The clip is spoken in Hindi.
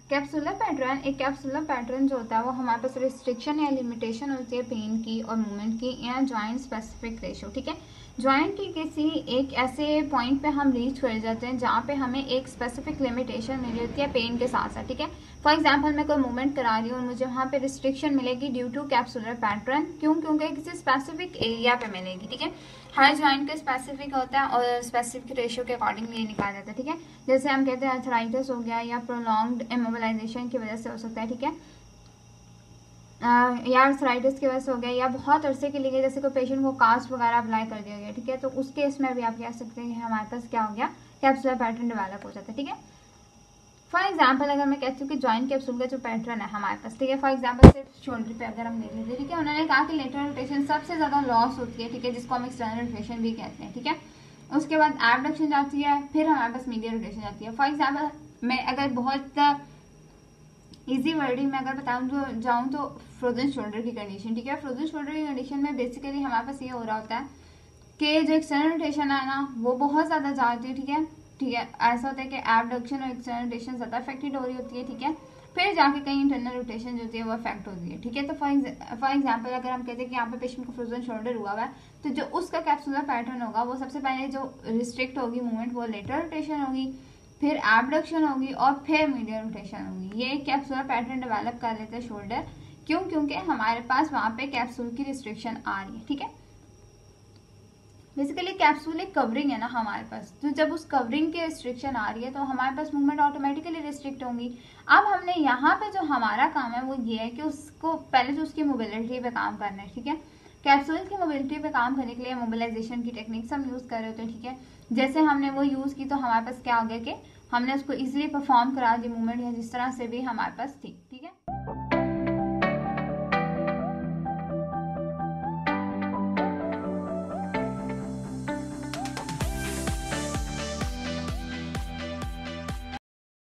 कैप्सुलर पैटर्न, एक कैप्सुलर पैटर्न जो होता है वो हमारे पास रिस्ट्रिक्शन या लिमिटेशन होती है पेन की और मूवमेंट की या जॉइंट स्पेसिफिक रेशो, ठीक है। जॉइंट की किसी एक ऐसे पॉइंट पे हम रीच कर जाते हैं जहाँ पे हमें एक स्पेसिफिक लिमिटेशन मिली होती है पेन के साथ साथ, ठीक है। फॉर एग्जांपल मैं कोई मूवमेंट करा रही हूँ और मुझे वहाँ पे रिस्ट्रिक्शन मिलेगी ड्यू टू कैप्सुलर पैटर्न, क्यों? क्योंकि किसी स्पेसिफिक एरिया पे मिलेगी, ठीक है। हर जॉइंट का स्पेसिफिक होता है और स्पेसिफिक रेशियो के अकॉर्डिंगली ये निकाला जाता है, ठीक है। जैसे हम कहते हैं आर्थराइटिस हो गया या प्रोलॉन्ग्ड इमोबिलाइजेशन की वजह से हो सकता है, ठीक है, या आर्थराइटिस की वजह से हो गया, या बहुत अरसे के लिए जैसे कोई पेशेंट को कास्ट वगैरह अप्लाई कर दिया गया, ठीक है, तो उस केस में भी आप कह सकते हैं कि हमारे पास क्या हो गया, कैप्सुलर पैटर्न डेवलप हो जाता है, ठीक है। फॉर एग्जाम्पल अगर मैं कहती हूँ कि जॉइंट कैप्सूल का जो पैटर्न है हमारे पास, ठीक है, फॉर एग्जाम्पल सिर्फ शोल्डर पे अगर हम देख लेते हैं, ठीक है, उन्होंने कहा कि लेटरल रोटेशन सबसे ज्यादा लॉस होती है, ठीक है, जिसको हम एक्सटर्नल रोटेशन भी कहते हैं, ठीक है। उसके बाद एबडक्शन जाती है, फिर हमारे पास मीडियल रोटेशन जाती है। फॉर एग्जाम्पल मैं अगर बहुत इजी वर्डिंग में अगर बताऊँ जाऊँ तो फ्रोजन शोल्डर की कंडीशन, ठीक है। फ्रोजन शोल्डर की कंडीशन में बेसिकली हमारे पास ये हो रहा होता है कि जो एक्सटर्नल रोटेशन है ना वो बहुत ज्यादा जाती है, ठीक है, ठीक है। ऐसा होता है कि एबडक्शन और एक्सटर्नल रोटेशन ज्यादा अफेक्टेड हो रही होती है, ठीक है, फिर जाके कहीं इंटरनल रोटेशन जो होती है वो अफेक्ट होती है, ठीक है। तो फॉर एग्जांपल अगर हम कहते हैं कि यहाँ पे पेशेंट को फ्रोजन शोल्डर हुआ है तो जो उसका कैप्सुलर पैटर्न होगा वो सबसे पहले जो रिस्ट्रिक्ट होगी मूवमेंट वो लेटरल रोटेशन होगी, फिर एबडक्शन होगी और फिर मीडियल रोटेशन होगी। ये कैप्सुलर पैटर्न डेवलप कर लेते हैं शोल्डर, क्यों? क्योंकि हमारे पास वहां पे कैप्सूल की रिस्ट्रिक्शन आ रही है, ठीक है। बेसिकली कैप्सूल एक कवरिंग है ना हमारे पास, तो जब उस कवरिंग की रिस्ट्रिक्शन आ रही है तो हमारे पास मूवमेंट ऑटोमेटिकली रिस्ट्रिक्ट होंगी। अब हमने यहाँ पे जो हमारा काम है वो ये है कि उसको पहले तो उसकी मोबिलिटी पे काम करना है, ठीक है। कैप्सूल की मोबिलिटी पे काम करने के लिए मोबिलाइजेशन की टेक्निक्स हम यूज कर रहे होते हैं, ठीक है। जैसे हमने वो यूज की तो हमारे पास क्या हो गया कि हमने उसको इजिली परफॉर्म करा दी मूवमेंट, या जिस तरह से भी हमारे पास थी।